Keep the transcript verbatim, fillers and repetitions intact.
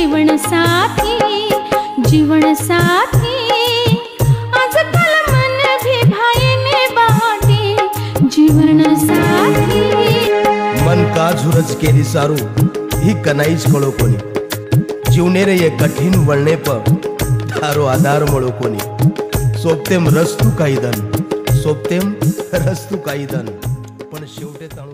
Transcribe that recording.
जीवन साथी जीवन साथी आजकाल मन भी भाईने बाटे जीवन साथी मन का झुरज केली सारू ही कनाईच कळो कोणी जीवने रे ये कठीण वळणे प धारो आधार मळो कोणी सोबतेम रस्तू काही दन सोबतेम रस्तू काही दन पण शेवटे ताळू